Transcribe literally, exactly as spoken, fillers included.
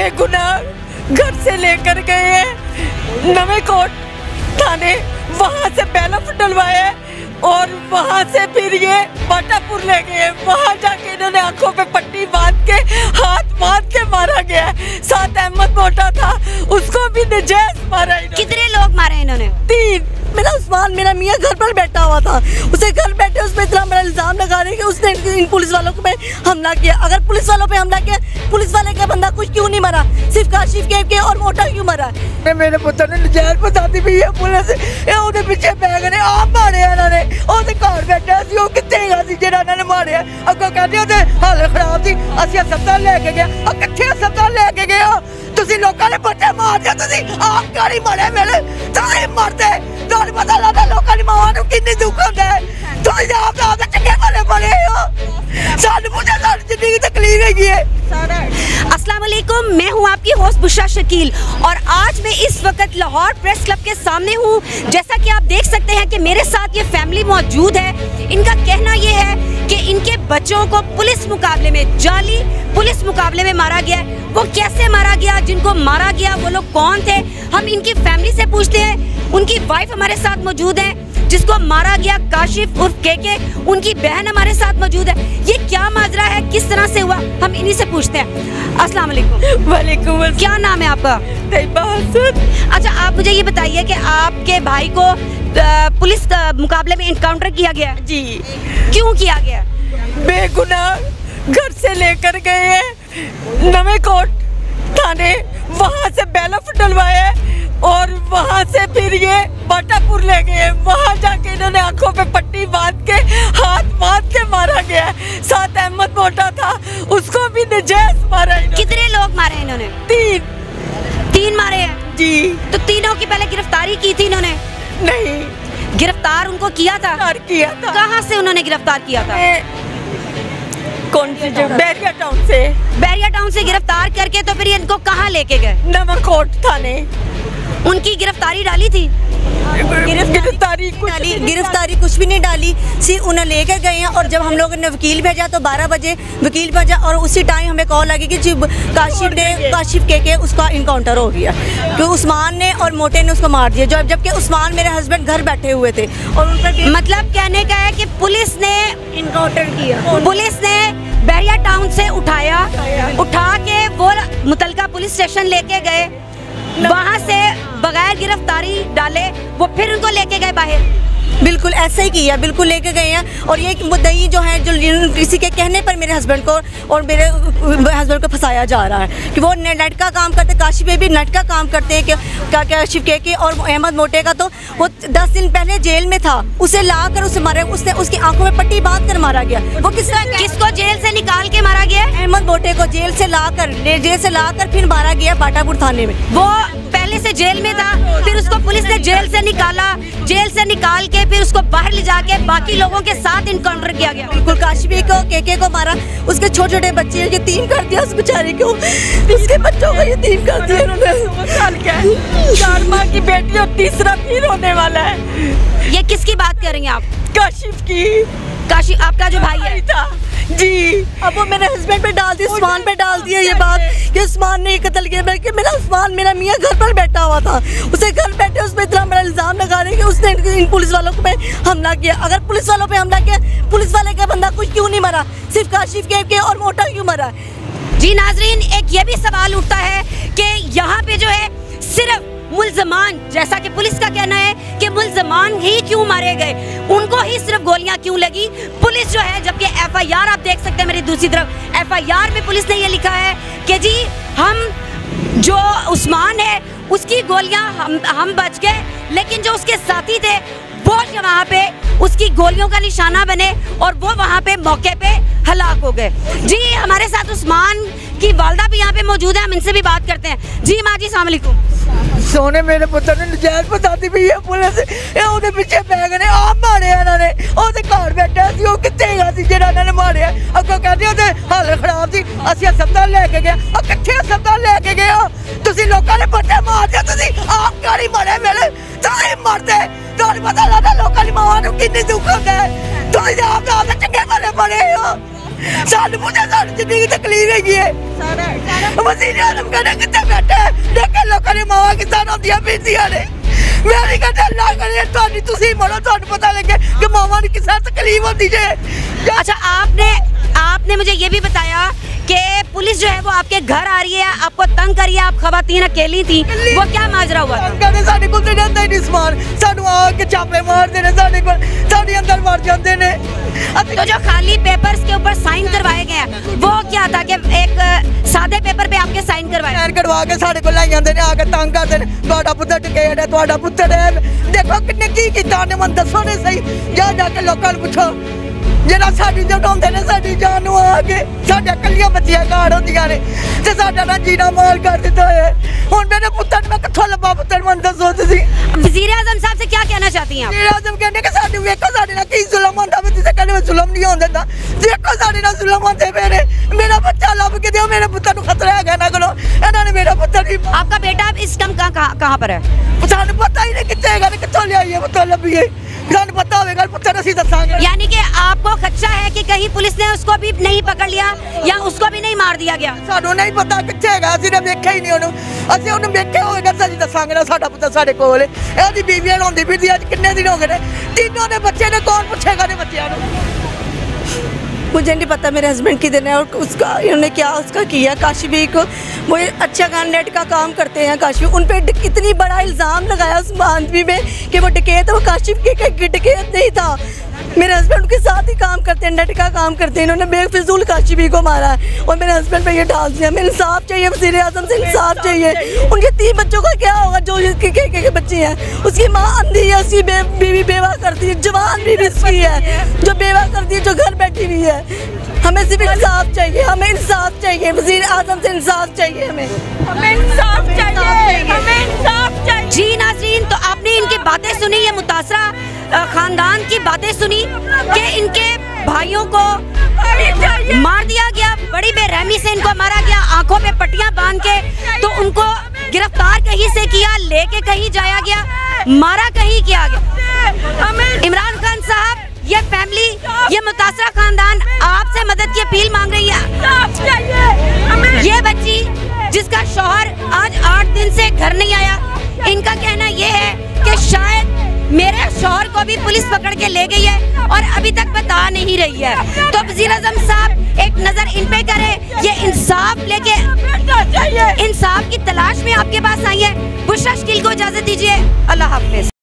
बेगुनाह घर से लेकर गए हैं नवे कोट थाने, वहाँ से बैलफ डलवाए और वहाँ से फिर ये बाटापुर ले गए। वहाँ जाके इन्होंने आंखों पे पट्टी बांध के हाथ बांध के मारा गया। साथ अहमद मोटा था, उसको भी नजायज मारा। कितने लोग मारे इन्होंने? तीन। मेरा उस्मान मेरा मियाँ घर पर बैठा हुआ था, उसे घर बैठे उस पर इतना बड़ा इल्जाम लगा रहे कि उसने इन पुलिस वालों पे हमला किया। अगर पुलिस वालों पे हमला किया, पुलिस वाले का बंदा कुछ क्यों नहीं मरा, सिर्फ काशिफ के, के और मोटा क्यों मरा? मेरे पुत्र ने नजायज बताती भी है पुलिस ਉਹਦੇ ਪਿੱਛੇ ਪੈ ਗਏ ਨੇ, ਆਪ ਮਾਰੇ ਇਹਨਾਂ ਨੇ। ਉਹਦੇ ਘਰ ਬੈਠਾ ਸੀ, ਉਹ ਕਿੱਥੇ ਗਿਆ ਸੀ ਜਿਹੜਾ ਇਹਨਾਂ ਨੇ ਮਾਰਿਆ? ਅੱਗੋਂ ਕਹਿੰਦੇ ਉਹਦੇ ਹਾਲਤ ਖਰਾਬ ਸੀ, ਅਸੀਂ ਹਸਪਤਾਲ ਲੈ ਕੇ ਗਏ। ਆ ਕਿੱਥੇ ਹਸਪਤਾਲ ਲੈ ਕੇ ਗਏ ਹੋ ਤੁਸੀਂ? ਲੋਕਾਂ ਨੇ ਬੱਚੇ ਮਾਰਦੇ, ਤੁਸੀਂ ਆਪ ਗਾੜੀ ਮਾਰੇ ਮੇਰੇ, ਤੁਸੀਂ ਮਰਦੇ। ਤੁਹਾਨੂੰ ਪਤਾ ਲੱਗਦਾ ਲੋਕਾਂ ਦੀ ਮਾਵਾਂ ਨੂੰ ਕਿੰਨੀ ਦੁੱਖ ਹੁੰਦਾ ਹੈ। ਤੁਸੀਂ ਆਪ ਆਪ ਚੰਗੇ ਭਲੇ ਬਣੇ ਹੋ, ਸਾਨੂੰ ਪੁੱਛੋ ਸਾਡੀ ਜ਼ਿੰਦਗੀ तकलीफ हैगी है। अस्सलाम वालेकुम, मैं हूं आपकी होस्ट बुशरा शकील और आज मैं इस वक्त लाहौर प्रेस क्लब के सामने हूं। जैसा कि आप देख सकते हैं कि मेरे साथ ये फैमिली मौजूद है। इनका कहना ये है कि इनके बच्चों को पुलिस मुकाबले में, जाली पुलिस मुकाबले में मारा गया है। वो कैसे मारा गया, जिनको मारा गया वो लोग कौन थे, हम इनकी फैमिली से पूछते हैं। उनकी वाइफ हमारे साथ मौजूद है जिसको मारा गया, काशिफ उर्फ केके, उनकी बहन हमारे साथ मौजूद है। ये क्या माजरा है, किस तरह से हुआ, हम इन्हीं से पूछते हैं। अस्सलाम वालेकुम। वालेकुम। क्या नाम है आपका? तैयबा हसन। अच्छा, आप मुझे ये बताइए कि आपके भाई को पुलिस मुकाबले में इनकाउंटर किया गया? जी। क्यों किया गया? बेगुनाह घर से लेकर गए हैं नवे कोट थाने, वहाँ से बैलफ डलवाए और वहाँ से फिर ये बाटापुर ले गए। वहाँ जाके इन्होंने आंखों पे पट्टी बांध के हाथ बांध के मारा गया। साथ अहमद मोटा था, उसको भी नजायज मारा। कितने लोग मारे इन्होंने? तीन। तीन मारे हैं जी। तो तीनों की पहले गिरफ्तारी की थी इन्होंने? नहीं। गिरफ्तार उनको किया था? किया था। कहाँ से उन्होंने गिरफ्तार किया था? कौन सी जगह? बैरिया टाउन से। बैरिया टाउन से गिरफ्तार करके तो फिर इनको कहाँ लेके गए? नवाकोट थाने। उनकी गिरफ्तारी डाली थी? गिरफ्तारी डाली, गिरफ्तारी कुछ भी नहीं डाली, सिर्फ उन्हें लेकर गए हैं। और जब हम लोगों ने वकील भेजा तो बारह बजे वकील भेजा और उसी टाइम हमें कॉल लगी कि काशिफ ने काशिफ के के उसका इनकाउंटर हो गया, तो उस्मान ने और मोटे ने उसको मार दिया। जब जबकि उस्मान मेरे हस्बैंड घर बैठे हुए थे और उन पर मतलब कहने का है कि पुलिस ने इनकाउंटर किया। पुलिस ने बैरिया टाउन से उठाया, उठा के वो मुतलका पुलिस स्टेशन लेके गए, वहाँ से बगैर गिरफ्तारी डाले वो फिर उनको लेके गए बाहर। बिल्कुल ऐसा ही किया, बिल्कुल लेके गए हैं। और ये मुद्दई जो है, जो किसी के कहने पर मेरे हस्बैंड को और मेरे हस्बैंड को फंसाया जा रहा है कि वो नेट का काम करते, काशिफ पे भी नेट का काम करते हैं। क्या काशिफ के के और अहमद मोटे का तो वो दस दिन पहले जेल में था, उसे ला कर उसे मारा, उसने उसकी आंखों में पट्टी बांध कर मारा गया। वो किस तरह, किसको जेल से निकाल के मारा गया? अहमद मोटे को जेल से ला कर जेल से ला कर फिर मारा गया बाटापुर थाने में। वो पहले से जेल में था, फिर उसको पुलिस ने जेल से निकाला, जेल से निकाल के फिर उसको बाहर ले जाके बाकी लोगों के साथ इनकाउंटर किया गया। बिल्कुल काशिफ को, केके को मारा, उसके छोटे छोटे बच्चे यतीम कर दिया उस बेचारे को, उसके बच्चों को यतीम कर दिया उन्होंने। चार माह की बेटी और तीसरा फिर होने वाला है। ये किसकी बात कर रही हैं आप? काशिफ की। काशिफ आपका जो भाई है? था जी। अब वो मेरे हस्बैंड पे डाल दी, उस्मान पे डाल दिया ये बात कि उस्मान ने कत्ल किया। बल्कि मेरा उस्मान मेरा मियाँ घर पर बैठा हुआ था, उसे घर बैठे उस पर इतना बड़ा इल्जाम लगा रहे कि उसने इन पुलिस वालों पे हमला किया। अगर पुलिस वालों पे हमला किया, पुलिस वाले का बंदा कुछ क्यों नहीं मरा, सिर्फ काशिफ के, के और मोटा क्यों मरा? जी नाजरीन, एक ये भी सवाल उठता है कि यहाँ पे जो है सिर्फ मुल्जमान, जैसा कि पुलिस का कहना है कि मुल्जमान ही क्यों मारे गए, उनको ही सिर्फ गोलियां क्यों लगी। पुलिस जो है, जबकि एफ आई आर आप देख सकते हैं मेरी दूसरी तरफ, एफ आई आर में पुलिस ने ये लिखा है कि जी हम जो उस्मान है उसकी गोलियां हम हम बच गए, लेकिन जो उसके साथी थे वो वहाँ पे उसकी गोलियों का निशाना बने और वो वहाँ पे मौके पे हलाक हो गए। जी हमारे साथ उस्मान की वालदा भी यहाँ पे मौजूद है, हम इनसे भी बात करते हैं। जी माँ जी, अस्सलाम वालेकुम। सोने मेरे पुत्र ने नजायज बताती भी है पुलिस ਉਹਦੇ ਪਿੱਛੇ ਪੈ ਗਏ ਨੇ, ਆਪ ਮਾਰੇ ਇਹਨਾਂ ਨੇ। ਉਹਦੇ ਘਰ ਬੈਠਾ ਸੀ, ਉਹ ਕਿੱਥੇ ਗਿਆ ਸੀ ਜਿਹੜਾ ਇਹਨਾਂ ਨੇ ਮਾਰਿਆ? ਅੱਗੋਂ ਕਹਿੰਦੇ ਉਹਦੇ ਹਾਲਤ ਖਰਾਬ ਸੀ, ਅਸੀਂ ਹਸਪਤਾਲ ਲੈ ਕੇ ਗਏ। ਆ ਕਿੱਥੇ ਹਸਪਤਾਲ ਲੈ ਕੇ ਗਏ ਹੋ ਤੁਸੀਂ? ਲੋਕਾਂ ਨੇ ਬੱਚੇ ਮਾਰਦੇ, ਤੁਸੀਂ ਆਪ ਗਾੜੀ ਮਾਰੇ ਮੇਰੇ, ਤੁਸੀਂ ਮਰਦੇ। ਤੁਹਾਨੂੰ ਪਤਾ ਲੱਗਦਾ ਲੋਕਾਂ ਦੀ ਮਾਵਾਂ ਨੂੰ ਕਿੰਨੀ ਦੁੱਖ ਹੁੰਦਾ ਹੈ। ਤੁਸੀਂ ਆਪ ਆਪ ਚੰਗੇ ਭਲੇ ਬਣੇ ਹੋ, सानू मुझे सारी जिंदगी तकलीफ हैगी है वज़ीर आज़म कहने कितने बैठे देखे लोगों ने मावा किसान होंदियां फिरदियां ने मेरी कहते अल्लाह करे तुहाडी तुसी मरो तुहानू पता लगे कि मावा ने किस तकलीफ होती है। अच्छा, आपने आपने मुझे ये भी बताया कि पुलिस जो है वो आपके घर आ रही है, आपको तंग कर रही है, आप खवातीन अकेली थी, वो क्या माजरा हुआ था? कहते साडे कोल ते रहंदा ही नहीं समान, सानू आके छापे मारदे ने, साडे कोल साडे अंदर मार जाते ने। तो जो खाली पेपर्स के ऊपर साइन करवाए गए हैं वो क्या था कि एक सादे पेपर पे आपके साइन करवाए? साइन करवा के साडे कोल लाई जांदे ने, आके तंग करदे ने, तुहाडा पुत्तर टकेड़ है, तुहाडा पुत्तर है, देखो किन्ने की कीता ने, मन दसो ने सही, जा जाके लोकां नूं पुछो जेड़ा साडी जगाउंदे ने साडी जान नूं आके, साडे कल्लियां बच्चियां घाड़ होंदियां ने ते साडा ना जीना माल कर दित्ता है। हुण मेरे पुत्तर मैं कित्थों लब्भा पुत्तर मन दसो तुसीं। वज़ीर आज़म साहब से क्या कहना चाहती हैं? वज़ीर आज़म कहंदे कि साडे वेखो साडे नाल की जुल्म होंदा वे, तुसीं कहंदे जुल्म नहीं होंदा दा, देखो साडे नाल जुल्म होंदे पे ने, मेरा बच्चा लभ के दिओ, मेरे पुत्तर नूं खतरा है ना करो, इन्हां ने मेरा पुत्तर भी। आपका बेटा अब इस टाइम कहाँ कहाँ पर है? सानू पता ही नहीं कित्थे हैगा, कित्थों लियाईए पुत्तर लभीए, सानू पता होवेगा पुत्तर असीं दसांगे। यानी कि आपको खदशा है कि कहीं पुलिस ने उसको भी नहीं पकड़ लिया या उसको भी नहीं मार दिया गया? सानू नहीं पता कित्थे हैगा, असीं ने वेख्या ही नहीं ओनू, असीं ओनू वेख्या होवेगा तो असीं दसांगे ना साडा पुत्तर साडे कोल है। इहदी बीवी रोंदी फिरदी अज किन्ने दिन हो गए ने, तीनों ने बच्चे ने, कौन पूछेगा ने बच्चियां नूं? मुझे नहीं पता मेरे हस्बैंड किधर है और उसका उन्होंने क्या उसका किया। काशी भी को वो अच्छा काम नेट का काम करते हैं, काशी उन पर इतनी बड़ा इल्ज़ाम लगाया उस आदमी में कि वो डकैत, वो काशिफ के डकैत नहीं था, मेरे हस्बैंड उनके साथ ही काम करते हैं, नेट का काम करते हैं, इन्होंने बेफिजूल काशिफी को मारा है और मेरे हस्बैंड पे ये डाल दिया। मेरे इंसाफ चाहिए, वज़ीर आज़म से इंसाफ चाहिए। उनके तीन बच्चों का क्या होगा जो के, के, के, के बच्चे हैं, उसकी माँ अंधी है, उसकी बे, बीवी बेवा करती है, जवान बीवी उसकी है जो बेवा करती है, जो घर बैठी हुई है। हमें सिर्फ इंसाफ चाहिए, हमें इंसाफ चाहिए, वज़ीर आज़म से इंसाफ चाहिए, हमें हमें इंसाफ चाहिए, हमें इंसाफ चाहिए। जी नाज़रीन, तो आपने इनकी बातें सुनी, ये मुतासरा खानदान की बातें सुनी कि इनके भाइयों को मार दिया गया, बड़ी बेरहमी से इनको मारा गया, आंखों पे पट्टियां बांध के, तो उनको गिरफ्तार कहीं से किया, लेके कहीं जाया गया, मारा कहीं किया गया। इमरान खान साहब, ये फैमिली, ये मुतासरा खानदान आपसे मदद की अपील मांग रही है। ये बच्ची जिसका शौहर आज आठ दिन से घर नहीं आया, इनका कहना ये है कि शायद मेरे शौहर को भी पुलिस पकड़ के ले गई है और अभी तक बता नहीं रही है। तो वज़ीर आज़म साहब एक नजर इन पे करें, ये इंसाफ लेके, इंसाफ की तलाश में आपके पास आई है। बुशरा शकील को इजाजत दीजिए, अल्लाह हाफ़िज़।